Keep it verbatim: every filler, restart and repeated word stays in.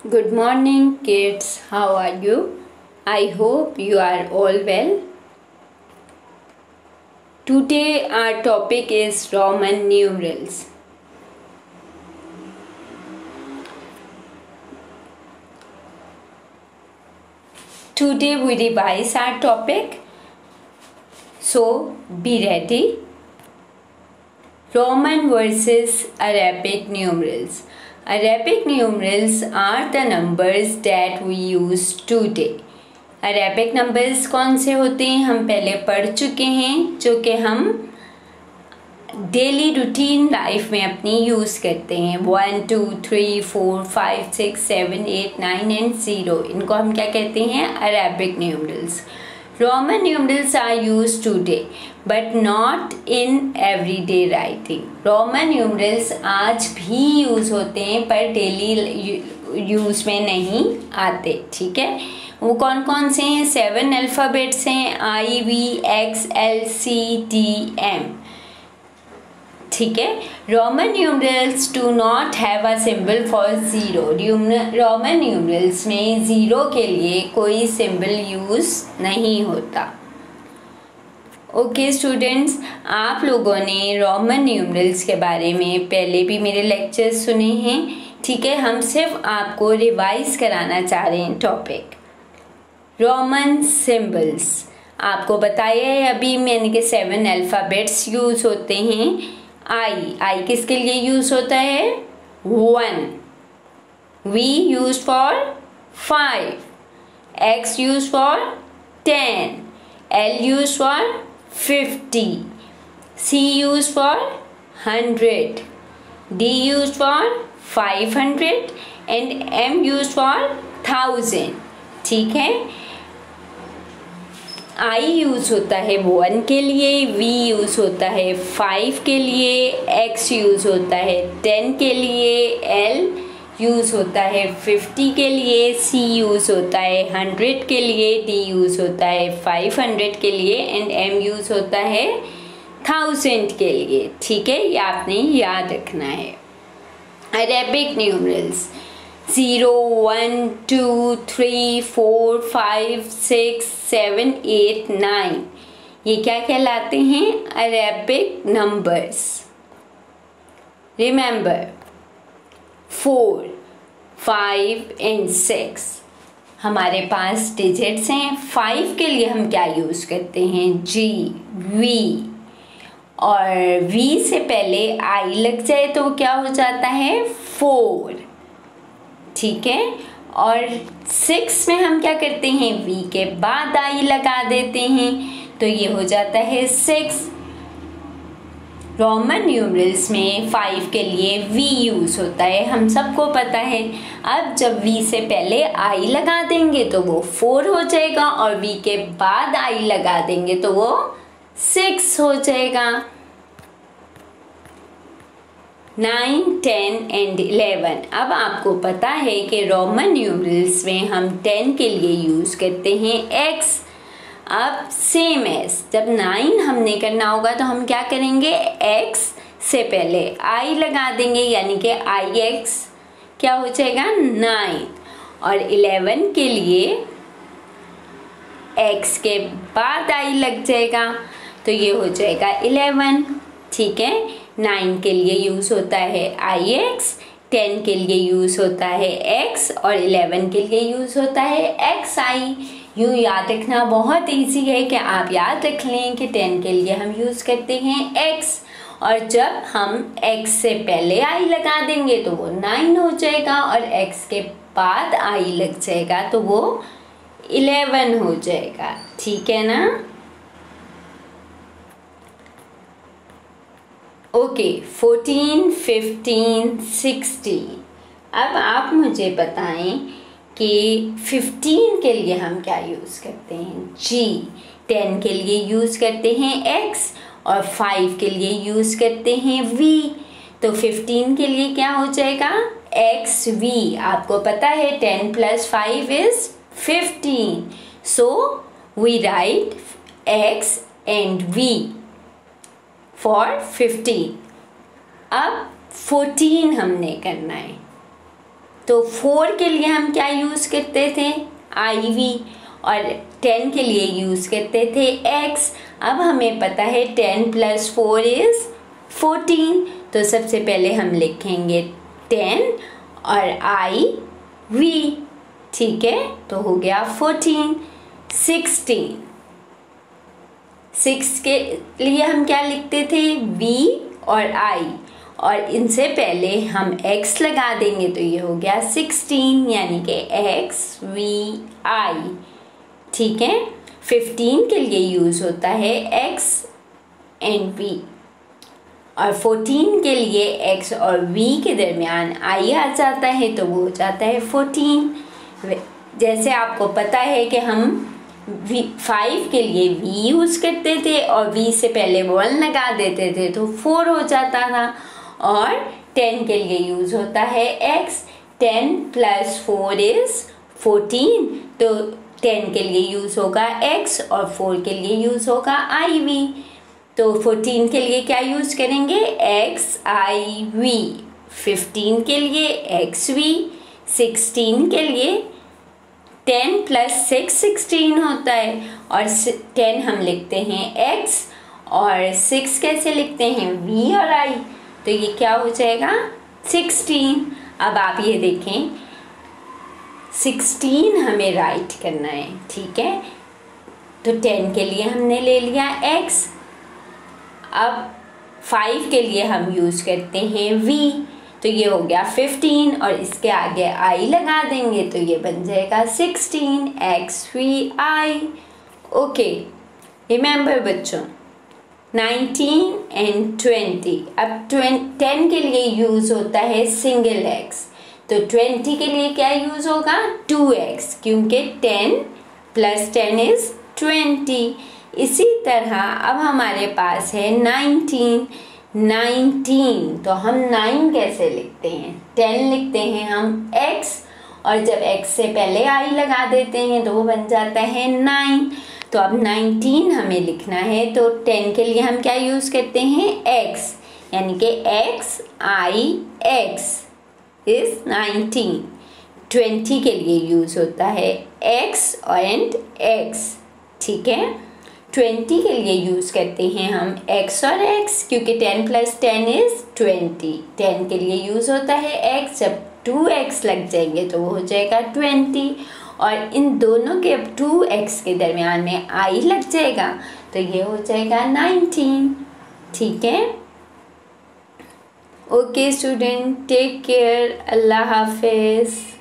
Good morning, kids. How are you? I hope you are all well. Today, our topic is Roman numerals. Today, we revise our topic. So, be ready. Roman versus Arabic numerals. Arabic numerals are the numbers that we use today. Arabic numbers कौन से होते हैं हम पहले पढ़ चुके हैं, जो कि हम डेली रूटीन लाइफ में अपनी यूज़ करते हैं. One two three four five six seven eight nine and zero, इनको हम क्या कहते हैं? Arabic numerals. Roman numerals are used today but not in everyday writing. Roman numerals आज भी यूज़ होते हैं पर डेली यूज़ में नहीं आते. ठीक है, वो कौन कौन से हैं? सेवन अल्फ़ाबेट्स हैं, I V X L C T M. ठीक है. Roman numerals do not have a symbol for zero. Roman numerals में ज़ीरो के लिए कोई सिंबल यूज़ नहीं होता. ओके स्टूडेंट्स, आप लोगों ने रोमन न्यूमरल्स के बारे में पहले भी मेरे लेक्चर्स सुने हैं. ठीक है, हम सिर्फ आपको रिवाइज कराना चाह रहे हैं टॉपिक. रोमन सिंबल्स आपको बताया है अभी मैंने कि सेवन अल्फ़ाबेट्स यूज़ होते हैं. आई आई किसके लिए यूज होता है? One. V use for five. X use for ten. L use for fifty. C use for hundred. D use for five hundred and M use for thousand. ठीक है. आई use होता है वन के लिए, वी यूज़ होता है five के लिए, एक्स यूज़ होता है टेन के लिए, एल यूज़ होता है फिफ्टी के लिए, सी यूज़ होता है हंड्रेड के लिए, डी यूज़ होता है फाइव हंड्रेड के लिए एंड एम यूज़ होता है थाउजेंड के लिए. ठीक है, ये आपने याद रखना है. Arabic numerals zero one two three four five six seven eight nine, ये क्या कहलाते हैं? Arabic numbers. Remember, four five and six हमारे पास डिजिट्स हैं. फाइव के लिए हम क्या यूज़ करते हैं? जी, वी. और वी से पहले आई लग जाए तो क्या हो जाता है? फोर. ठीक है. और सिक्स में हम क्या करते हैं? वी के बाद आई लगा देते हैं तो ये हो जाता है सिक्स. रोमन न्यूमरल्स में फाइव के लिए वी यूज़ होता है, हम सबको पता है. अब जब वी से पहले आई लगा देंगे तो वो फोर हो जाएगा और वी के बाद आई लगा देंगे तो वो सिक्स हो जाएगा. Nine ten and eleven. अब आपको पता है कि रोमन न्यूमरल्स में हम टेन के लिए यूज़ करते हैं एक्स. अब सेम एस जब नाइन हमने करना होगा तो हम क्या करेंगे? एक्स से पहले आई लगा देंगे यानी कि आई एक्स क्या हो जाएगा? नाइन. और इलेवन के लिए एक्स के बाद आई लग जाएगा तो ये हो जाएगा इलेवन. ठीक है. नाइन के लिए यूज़ होता है आई एक्स, टेन के लिए यूज़ होता है एक्स और इलेवन के लिए यूज़ होता है एक्स आई. यूँ याद रखना बहुत इजी है कि आप याद रख लें कि टेन के लिए हम यूज़ करते हैं एक्स और जब हम एक्स से पहले आई लगा देंगे तो वो नाइन हो जाएगा और एक्स के बाद आई लग जाएगा तो वो इलेवन हो जाएगा. ठीक है ना? Okay, fourteen fifteen sixteen. अब आप मुझे बताएं कि फिफ्टीन के लिए हम क्या यूज़ करते हैं? जी. टेन के लिए यूज़ करते हैं एक्स और फाइव के लिए यूज़ करते हैं वी. तो फिफ्टीन के लिए क्या हो जाएगा? X V. आपको पता है ten plus five is fifteen. So we write X and V for fifteen. अब फोर्टीन हमने करना है. तो फोर के लिए हम क्या यूज़ करते थे, आई वी, और टेन के लिए यूज़ करते थे एक्स। अब हमें पता है ten plus four is fourteen, तो सबसे पहले हम लिखेंगे टेन और आई वी, ठीक है, तो हो गया फोर्टीन। सिक्सटीन, सिक्स के लिए हम क्या लिखते थे, वी और आई, और इनसे पहले हम x लगा देंगे तो ये हो गया सिक्सटीन, यानी कि x वी आई, ठीक है। फिफ्टीन के लिए यूज़ होता है x एंड v, और फोर्टीन के लिए x और v के दरमियान i आ जाता है तो वो हो जाता है फोर्टीन। जैसे आपको पता है कि हम वी फाइव के लिए v यूज़ करते थे और v से पहले वन लगा देते थे तो फोर हो जाता था, और टेन के लिए यूज़ होता है x, ten plus four is fourteen, तो टेन के लिए यूज़ होगा x और फोर के लिए यूज़ होगा आई वी। तो फोर्टीन के लिए क्या यूज़ करेंगे, एक्स आई वी, फिफ्टीन के लिए एक्स वी, सिक्सटीन के लिए टेन प्लस सिक्स सिक्सटीन होता है, और टेन हम लिखते हैं x और सिक्स कैसे लिखते हैं, v और i, तो ये क्या हो जाएगा सिक्सटीन। अब आप ये देखें सिक्सटीन हमें राइट करना है, ठीक है, तो टेन के लिए हमने ले लिया x। अब फाइव के लिए हम यूज़ करते हैं v, तो ये हो गया फिफ्टीन, और इसके आगे i लगा देंगे तो ये बन जाएगा sixteen, X V I. Okay, remember बच्चों, नाइनटीन एंड ट्वेंटी। अब टेन के लिए यूज़ होता है सिंगल x, तो ट्वेंटी के लिए क्या यूज़ होगा, टू एक्स, क्योंकि ten plus ten is twenty. इसी तरह अब हमारे पास है नाइनटीन, नाइनटीन, तो हम नाइन कैसे लिखते हैं, टेन लिखते हैं हम x, और जब x से पहले i लगा देते हैं तो वो बन जाता है नाइन। तो अब नाइनटीन हमें लिखना है तो टेन के लिए हम क्या यूज़ करते हैं, x, यानी कि x i x is nineteen. Twenty के लिए यूज़ होता है x एंड x, ठीक है। ट्वेंटी के लिए यूज़ करते हैं हम x और x, क्योंकि ten plus ten is twenty. Ten के लिए यूज़ होता है x, जब टू एक्स लग जाएंगे तो वो हो जाएगा ट्वेंटी, और इन दोनों के अब टू एक्स के दरमियान में i लग जाएगा तो ये हो जाएगा नाइनटीन, ठीक है। ओके स्टूडेंट, टेक केयर, अल्लाह हाफिज़।